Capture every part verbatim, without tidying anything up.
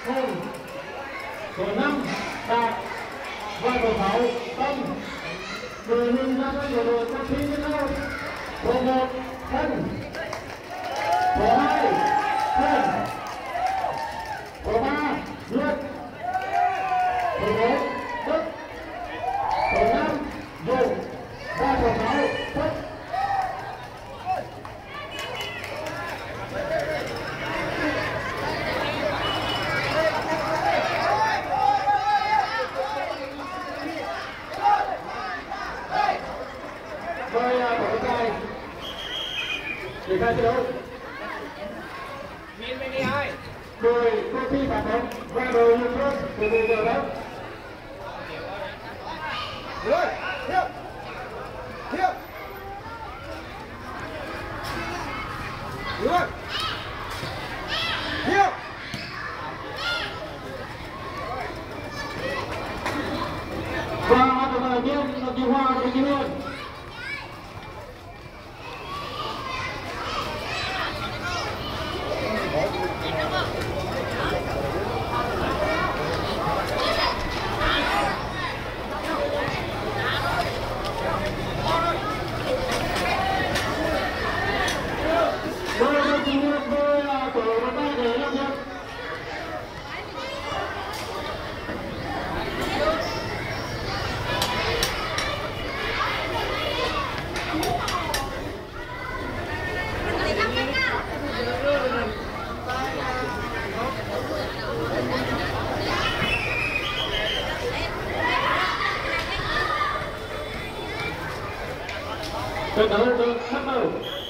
Hùng. Số năm Đạt và số sáu Tâm. Đội hình ra sân của đội các thi như sau. Số một Thân. Số hai Thân. Số ba Duyệt. Số bốn Đức. Số năm Dũng và số sáu Thích. Mời tổng tài để khai thi đấu. Đội công ty phản động và đội nhân dân của đội giờ đấu. Rồi, tiếp, tiếp, rồi, tiếp. Và tổng tài viên là Kỳ Hoa của Kỳ Hương. Trận đấu được bắt đầu.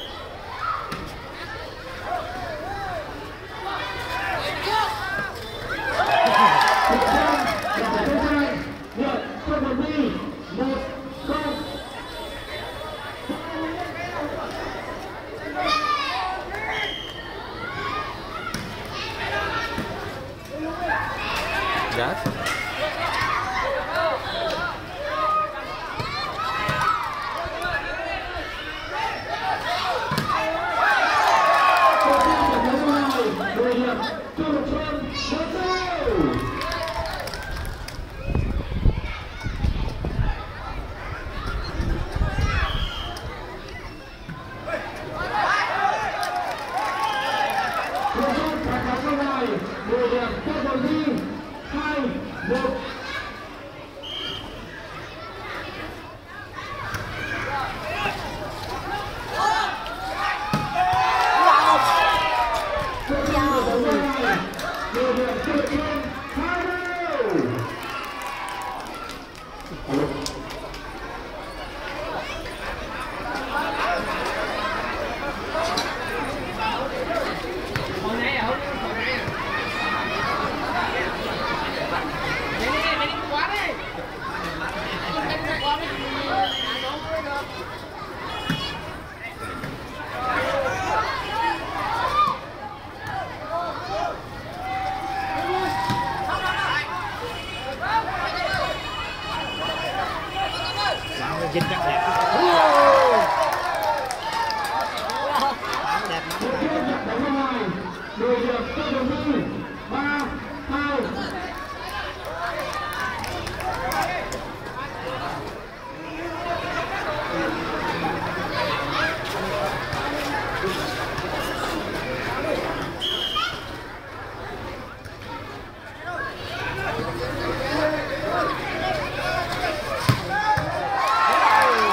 Yes. Dính chắc đẹp. Wow.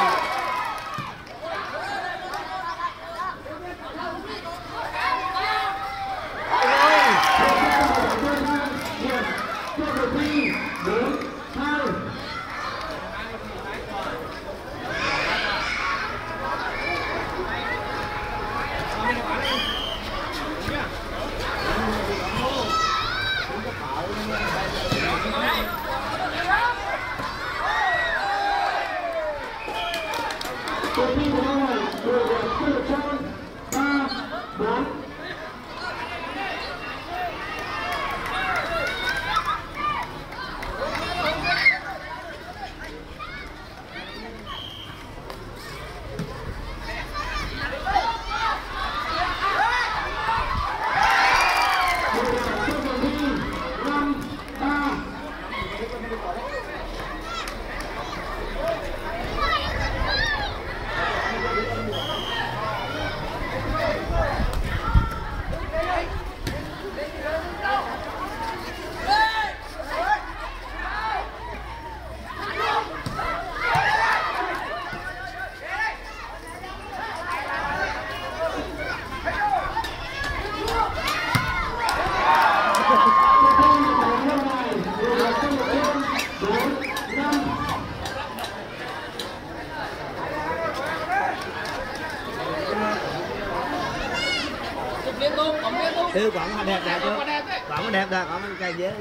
chứ còn nó đẹp đẹp chứ còn nó đẹp ra còn nó cây dế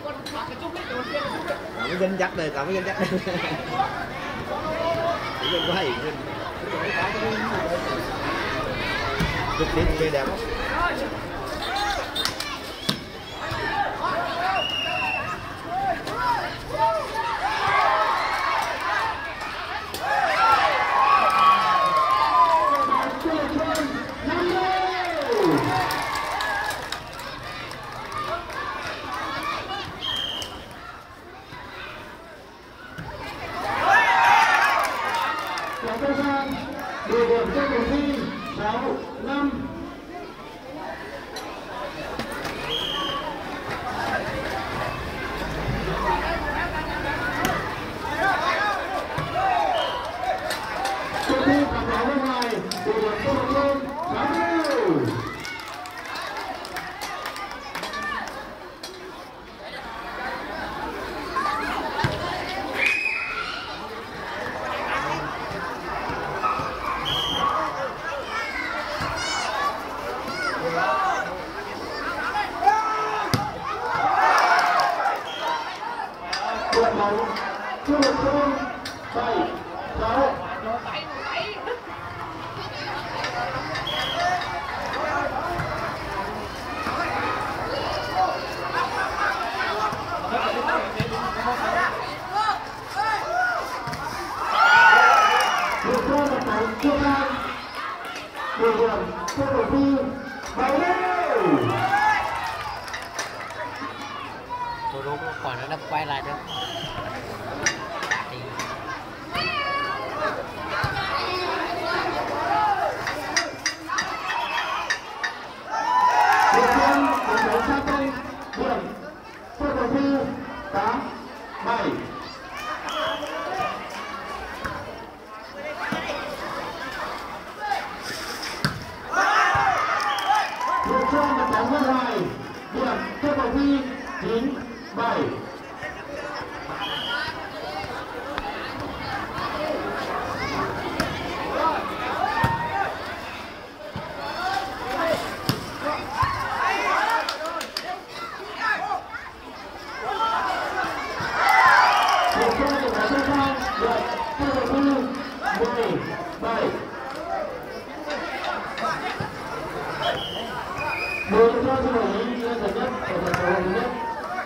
còn nó dinh chắc đây còn nó dinh chắc đây chỉ dinh quá hiền dinh chụp đi cây đẹp lắm. Điều điểm cho cuộc thi sáu năm. Cuộc thi cảm báo bên ngoài, điều điểm cho cuộc thi sáu mươi. Một mẫu, chưa được không, bảy, sáu. Được cho một mẫu chưa hai. Điều điểm cho cuộc thi bảy mươi. Tôi đúng còn nó đập quay lại nữa. Điều khiển một mẫu xa tay, điểm cho cuộc thi tám, bảy. Điều cho một bóng bên ngoài, điểm cho cuộc thi chín, bảy. Điều cho một bóng bên trong, điểm cho cuộc thi mười, bảy. Điều cho sự đồng ý lên giải nhất ở thành phố Hồ Nhất.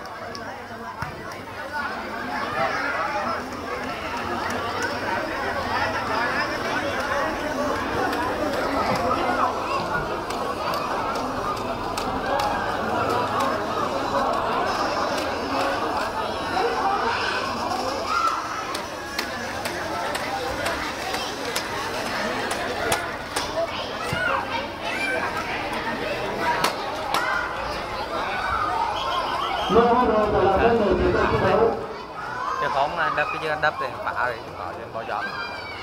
Chứ không anh đập cái gì anh đập thì bả thì bỏ trên bỏ giọt.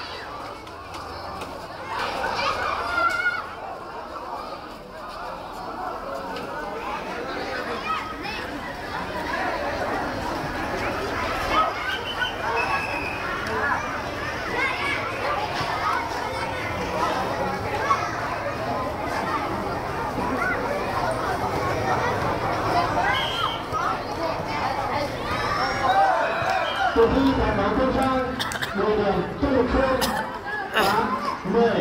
Cuộc thi đảm bảo công sang, mười điểm cho lục phương, tám, mười.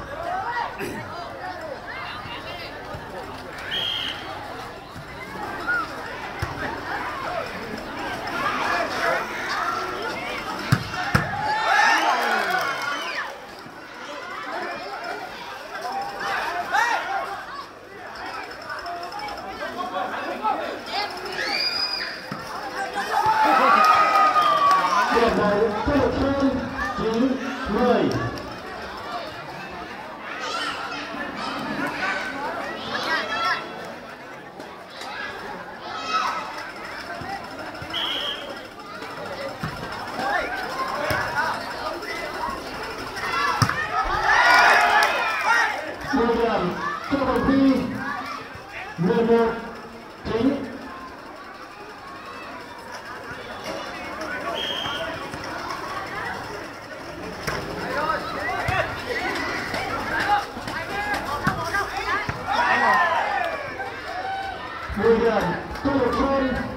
Điểm đầu cho lục phương, chín, mười. mười điểm cho cuộc thi mười một, chín.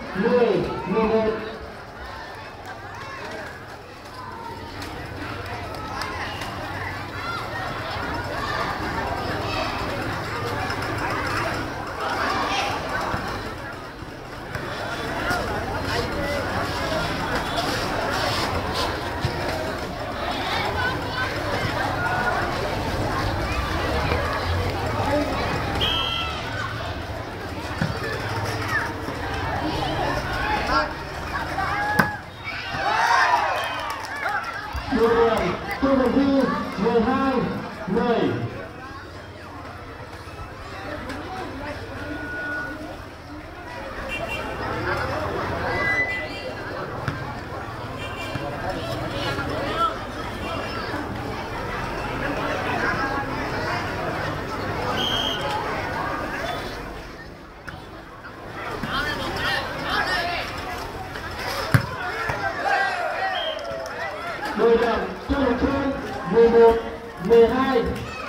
mười mười một. Tôi đồng thi mười hai mười. Đội điểm cho đồng thương mười một mười hai.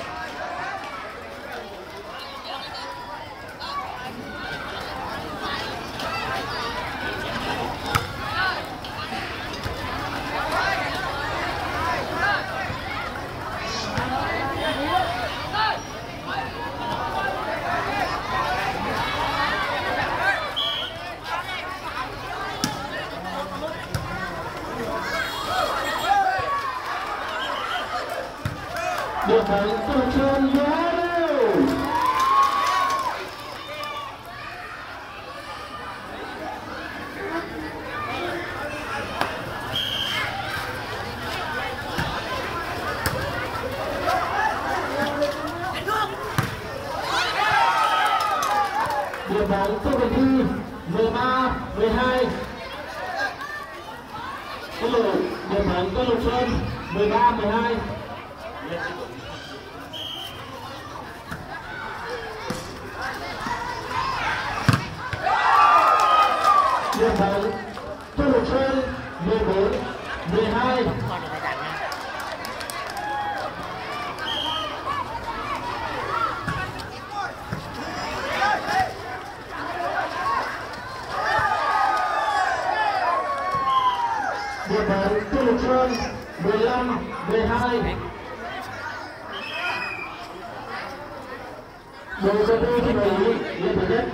Điểm đánh từ trên mười hai đều. Điểm đánh từ đồng thi mười ba mười hai. Điểm đánh từ Lục Sơn mười ba mười hai. Điểm đánh cho Lục Sơn mười bốn mười hai. Điểm đánh cho Lục Sơn mười lăm mười hai. Đội số tư thi đấu lên thứ nhất.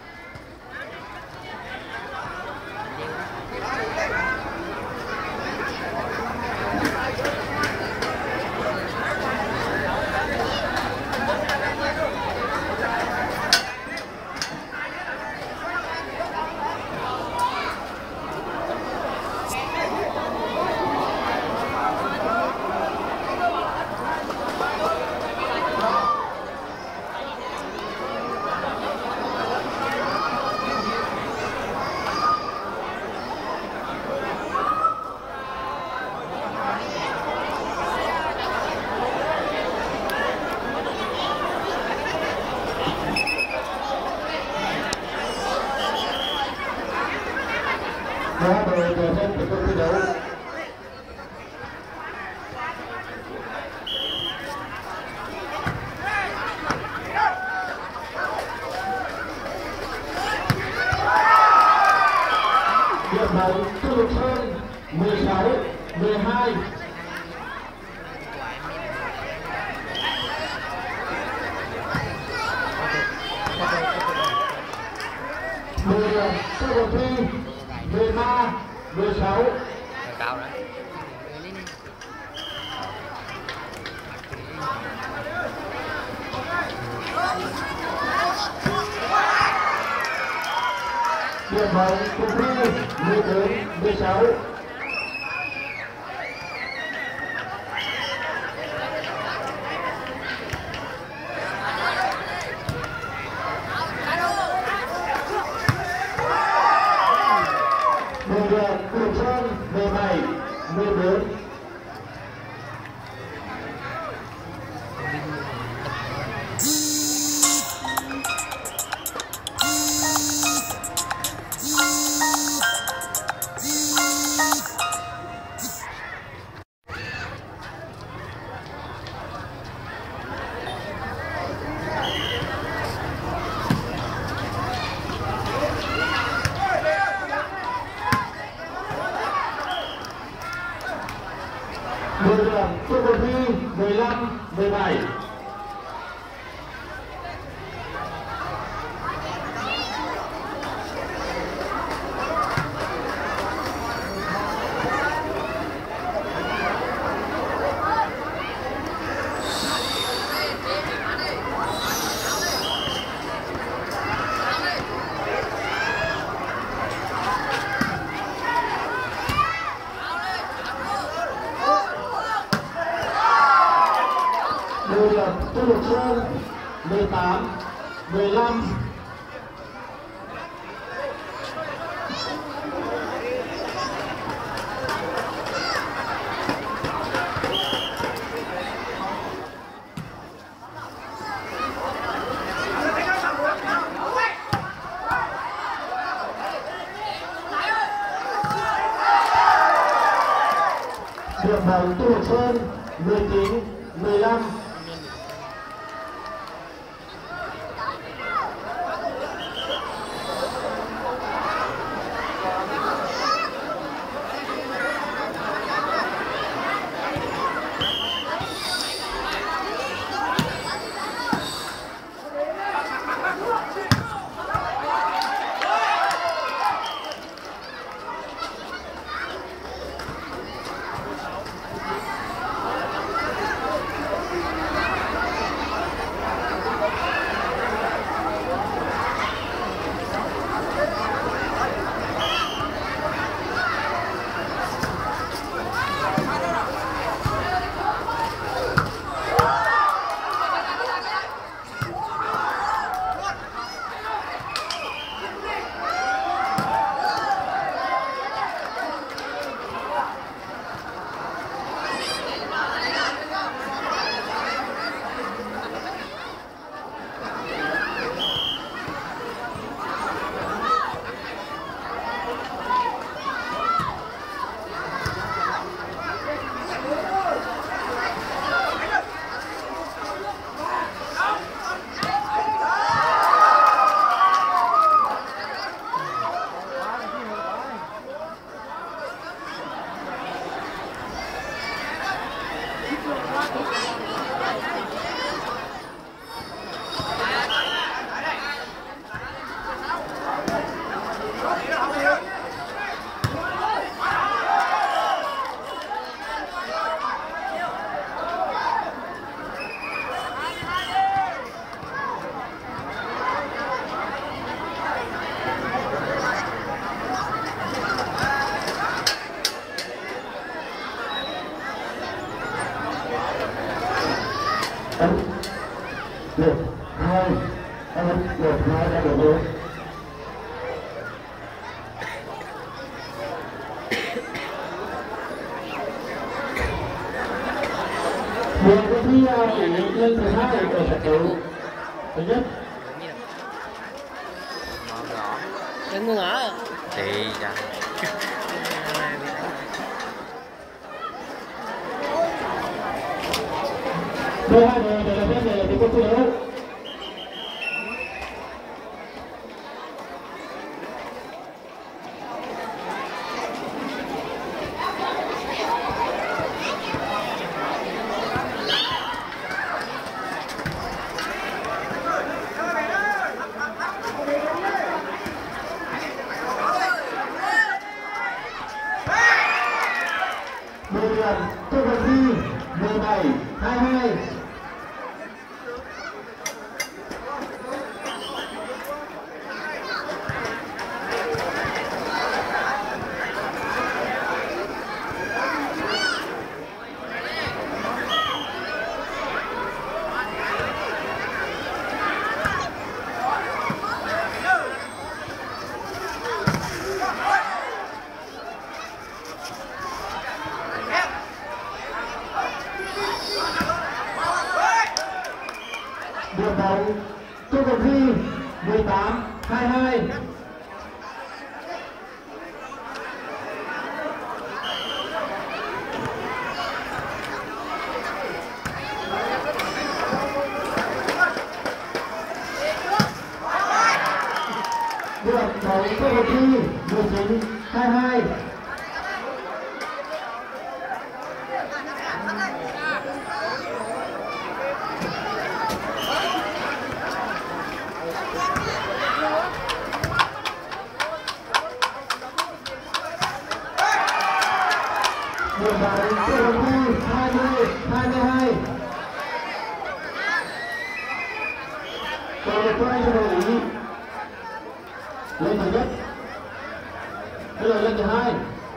Đó, đội trở thành tiếp tục thi đấu. Điểm đánh cho Lục Sơn mười sáu mười hai. Mười điểm cho đồng thi mười ba mười sáu. Cao đấy. Điểm đánh đồng thi mười bốn mười sáu. Đội điểm Lục Sơn mười bảy mười bốn. đường Tô Quỳnh Thi mười lăm mười bảy. Mười điểm Tô Lục Sơn mười tám mười lăm. Điểm bằng Tô Lục Sơn mười chín mười lăm. Được hai em được hai đã được rồi. Một cái thi lên thứ hai ở trận đấu thứ nhất. Đừng ngưng hả? Thì chà. Đây hai người để làm thế này thì có thi đấu. Mười điểm Tô Quỳnh Thi mười bảy hai hai. Điểm bóng Tô Quỳnh Thi mười tám hai hai. Điểm bóng Tô Quỳnh Thi mười chín hai hai. một bài số hai hai mươi hai mươi hai còn một quay cho đội ý lên thứ nhất bây giờ lên thứ hai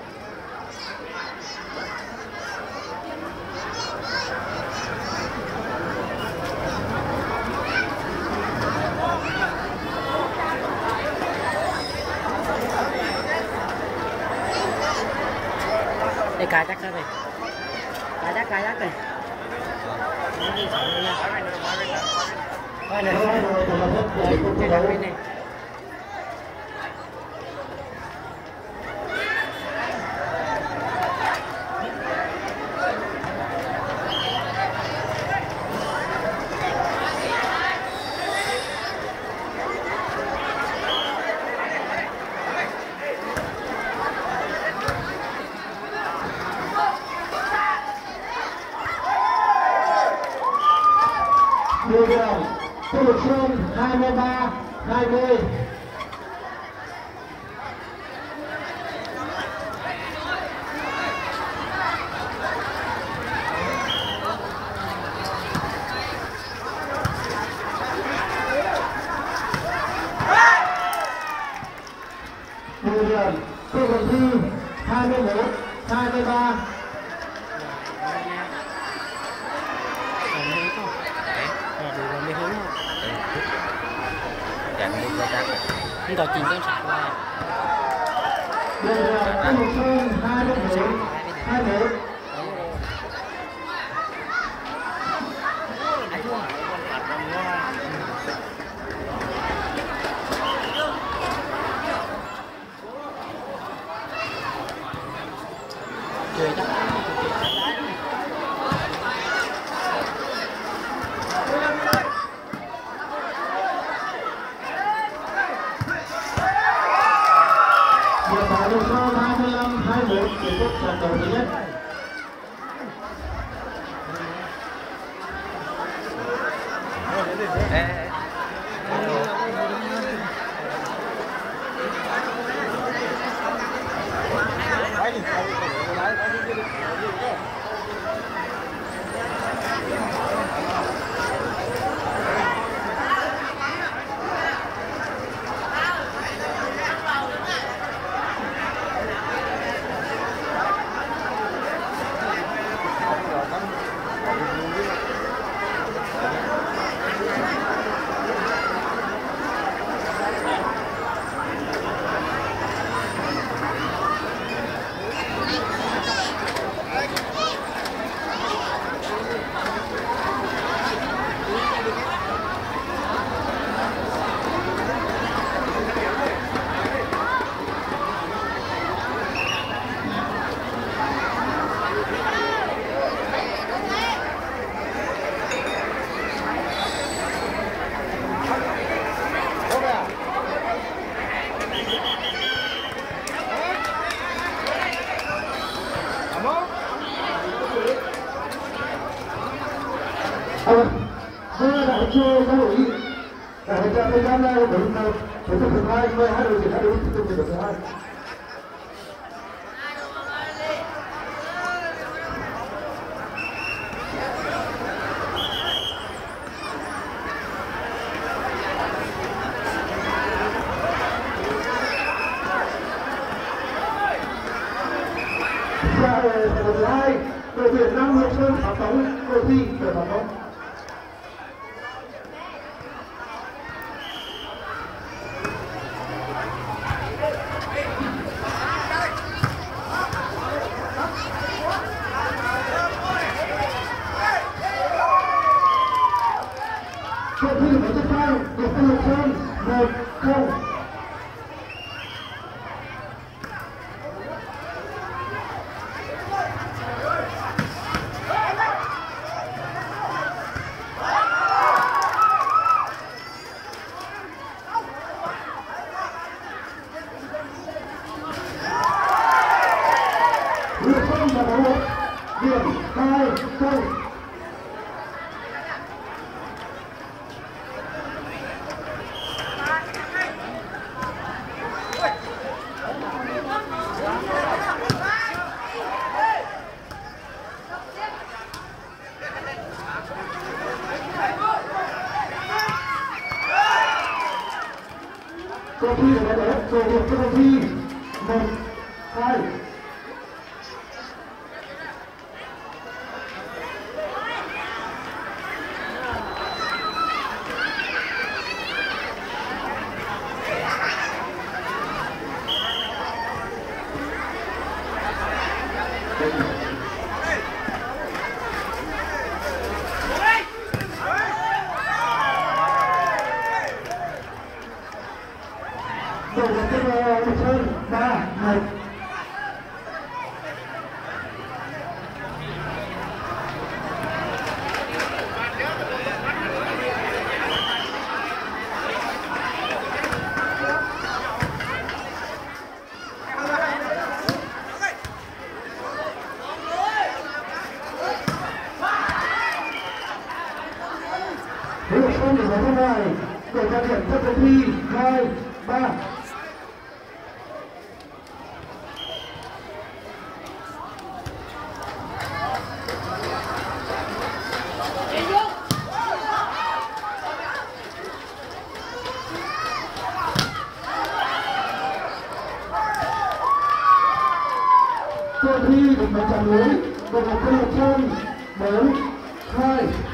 đây cài chắc này cài chắc cài chắc này coi này cái đầu bên này mười điểm Tô Lực Sơn hai mươi ba hai mươi mười điểm Tô Lực Thi hai mươi mốt hai mươi ba không có chín con sạc qua mười điểm Tô Lực Sơn hai mươi mốt hai mươi mốt chơi chắc Tô Lực Sơn hai mươi lăm hai mươi mốt kết thúc trận đấu thứ nhất. Ê, ê. Thưa đại chưa có hội nghị để cho thời gian này đến một tổ chức thứ hai mời hai đội tuyển hai đội tiếp tục trận thứ hai. Và ở trận thứ hai đội tuyển Nam Hương Sơn Phạm Tống đội thi về Phạm Tống. Đội thi của tiếp theo đội Tô Lực Sơn một không. Lượt không và bóng một điểm hai không. thi một hai đội bóng tiếp theo chơi ba một. Thế là xong để bóng này đội ra điểm cho cuộc thi hai ba. Cuộc thi được một trận lưới đội một quân một chân bốn hai.